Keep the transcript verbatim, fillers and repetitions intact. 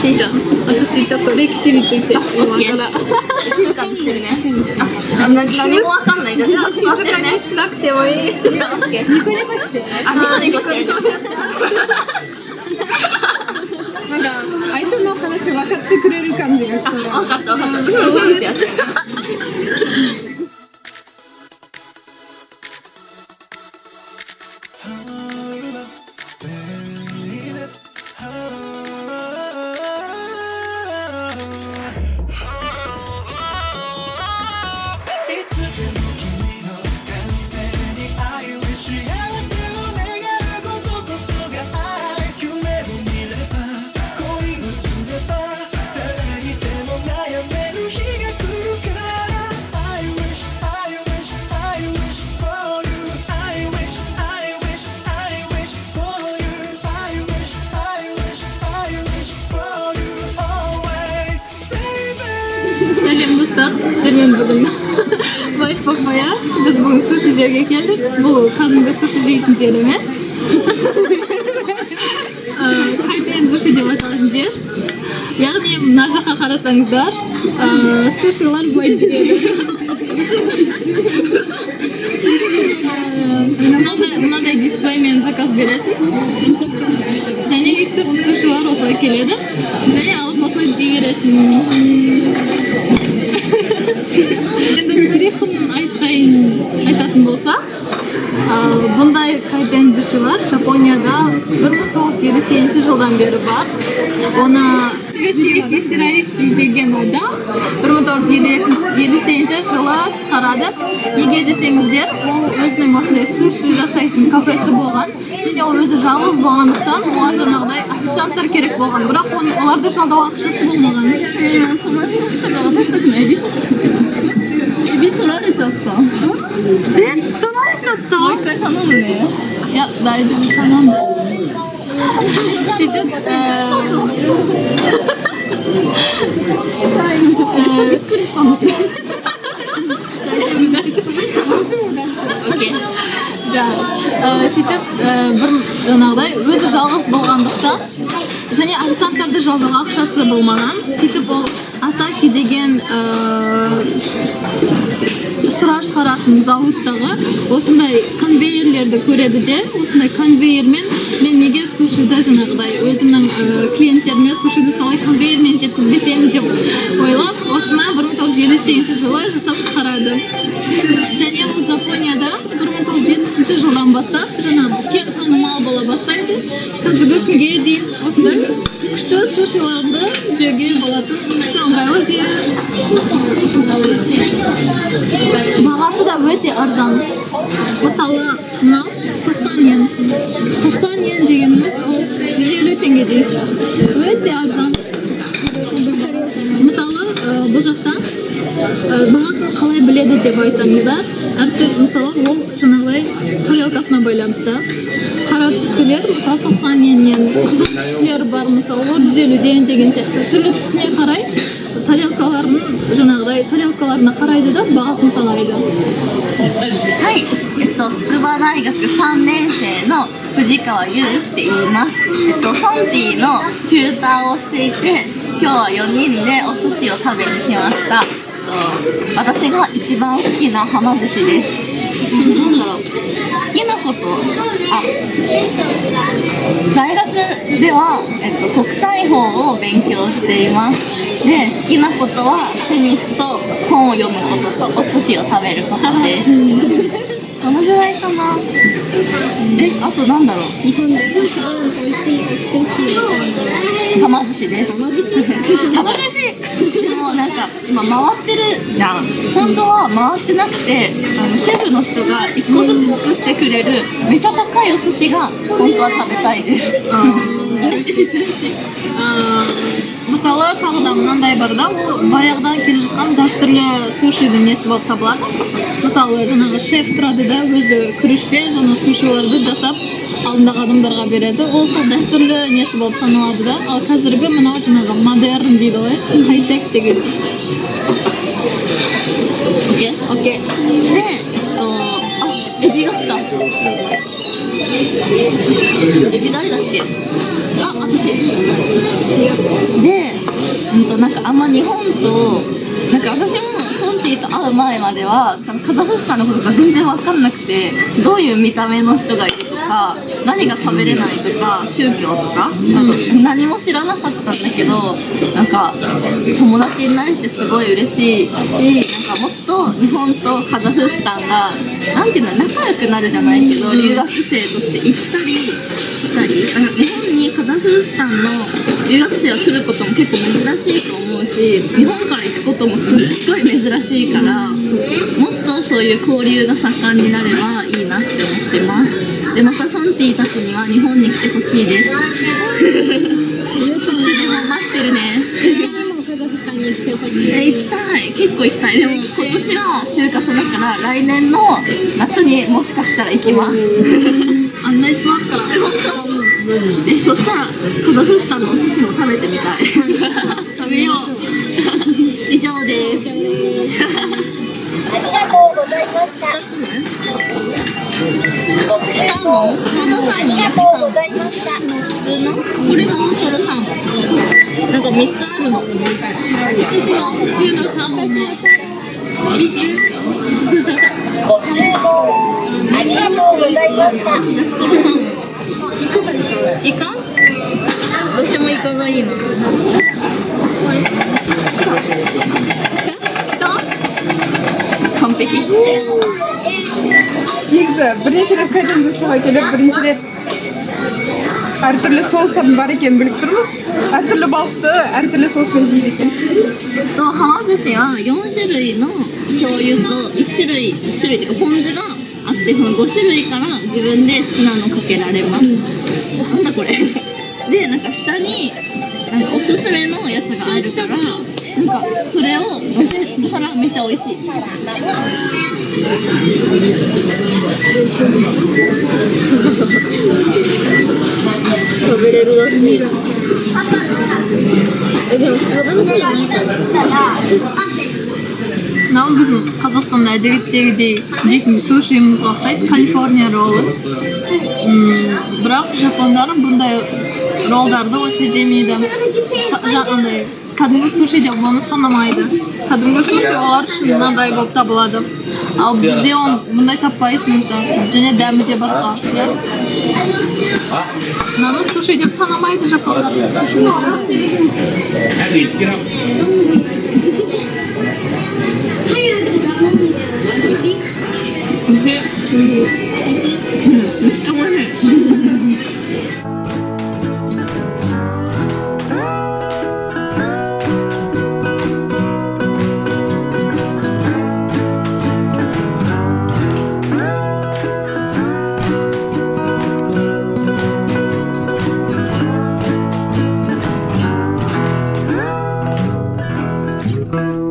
しいじゃん。私ちょっと歴史について今から静かにしてるね。あ、何もわかんないじゃん。 静かにしなくてもいい。 ニコニコして。あ、ニコニコしてる。 なんか相手の話分かってくれる感じがした。 分かった分かった。そういうやつ。 Sizlerle bugün White Box Voyage. Biz bugün sushi'ye geldik. Bu kazandı sushi incelemek. Kayden sushi деп аталатын жер. Яғни мына жаққа қарасаңыздар, сушилар былай жүреді. Мынандай дисплеймен заказ бересің. Және естіп сушилар осылай келеді. Және алып осылай жей бересің. Енді тарихын айтатын болса, бұндай кайден сушилар Жапонияда бір мың тоғыз жүз елу сегізінші жылдан бері бар. Оны Ширике Ширайши деген адам бір мың тоғыз жүз елу сегізінші жылы шығарады. Неге десеңіздер, ол өзінің осындай суши жасайтын кафесі болған. Және ол өзі жалғыз болғандықтан, оған жаңағыдай официанттар керек болған. Бірақ оларды жалдауға ақшасы болмаған.エビ取られちゃった。え、取られちゃった。もう一回頼むね。いや、大丈夫、頼んで。知って、えー、びっくりしたんだけど。大丈夫、大丈夫。Окей.じゃあ、сөйтіп бір жаңағыдай өзі жалғыз болғандықтан және официанттарды жалдауға ақшасы болмаған. Сөйтіп ол Асахи деген сыра шығаратын зауыттағы осындай конвейерлерді көреді де, осындай конвейермен мен неге сушиді жаңағыдай өзімнің клиенттеріме сушиді солай конвейермен жеткізбесем деп ойлап, осына бір мың тоғыз жүз елу сегізінші жылы жасап шығарады. Және ол Жапонияда бір мың тоғыз жүз жетпісінші жылдан бастап жаңағы кең танымал бола бастайды. Қазіргі күнге дейін осындай күшті сушиларды жеуге болатын күшті ыңғайлы жер. Бағасы да өте арзан. Мысалы, мынау тоқсан йен. тоқсан йен дегеніміз ол жүз елу теңгедей. Өте арзан. Мысалы, бұл жақта бағасын қалай біледі деп айтсаңыздар, әртүрлі мысалы ол жаңағыдай тарелкасына байланысты. Қара түстілер, мысалы тоқсан йеннен, қызыл түстілер бар, мысалы ол жүз елуден деген сияқты. Түрлі түсіне қарай тарелкаларын жаңағыдай тарелкаларына қарайды да бағасын салайды. はい、えっと筑波大学さんねん生の藤川優って言います。えっとソンティのチューターをしていて、今日はよにんでお寿司を食べに来ました。私が一番好きなはま寿司です。なんだろう、好きなこと、あ、大学では、えっと、国際法を勉強しています。で、好きなことはテニスと本を読むこととお寿司を食べることです。そのぐらいかな。え、あとなんだろう。 日本で一番美味しいお寿司はま寿司です。はま寿司。はま寿司。でもなんか今回ってるじゃん。本当は回ってなくて、あのシェフの人が一個ずつ作ってくれるめちゃ高いお寿司が本当は食べたいです。 Мысалы, тағы да мынандай бар да, ол баяғыдан келе жатқан дәстүрлі сушидің несі болып табылады. Мысалы, жаңағы шеф тұрады да, өзі күрішпен жаңа сушиларды жасап алдындағы адамдарға береді. Ол сол дәстүрлі несі болып саналады да. Ал қазіргі мынау жаңағы модерн дейді ғой, хай-тек деген. Окей, окей. で、えっと、あ、エビが来た。エビ誰だっけ？ あ、私。 しいで、うんとなんかあんま日本となんか私もソンティと会う前まではカザフスタンのことが全然分からなくて、どういう見た目の人がいるとか何が食べれないとか宗教とか何も知らなかったんだけど、なんか友達になれてすごい嬉しいし、なんかもっと日本とカザフスタンがなんていうの仲良くなるじゃないけど、留学生として行ったり来たり、日本にカザフスタンの留学生が来ることも結構珍しいと思うし、日本から行くこともすっごい珍しいから、もっとそういう交流が盛んになればいいなって思ってます。でまたソンティたちには日本に来てほしいです。 ゆうちゃんいつでも待ってるね。 ゆうちゃんにもカザフスタンに来てほしい。 え行きたい、結構行きたい。でも今年は就活だから来年の夏にもしかしたら行きます。 案内しますから。 本当えそしたらカザフスタンのお寿司も食べてみたい。 食べよう。 以上です。 ありがとうございました。 ふたつね。サーモン、普通のサーモン、焼きサーモン、普通のこれが大トロサーモン。なんかみっつあるの。 私も普通のサーモンのみっつ。 ご注文ありがとうございました。 イカ？私もイカがいいな。完璧。 Негізі бірінші рет қайтадан шыға келіп, бірінші рет әртүрлі соустардың бар екенін біліп тұрмыз. Әртүрлі балықты әртүрлі соуспен жейді екен. とはま寿司はよん種類の醤油といち種類、いち種類っていうかポン酢があって、そのご種類から自分で好きなのかけられます。なんだこれ。でなんか下になんかおすすめのやつがあるから、なんかそれを乗せたらめっちゃ美味しい。食べれるらしい。えでも食べらしいじゃないから。 Мынау біздің Қазақстанда жігіттерге жейтін сушимыз ұқсайды, Калифорния роллы. Бірақ жапондар бұндай роллдарды онша жемейді. Андай кәдімгі суши деп оны санамайды. Кәдімгі суши олар үшін мынандай болып табылады. Ал бізде оны бұндай таппайсың, және дәмі де басқа. Мынаны суши деп санамайды жапондар. Иши? Иши? Thank you.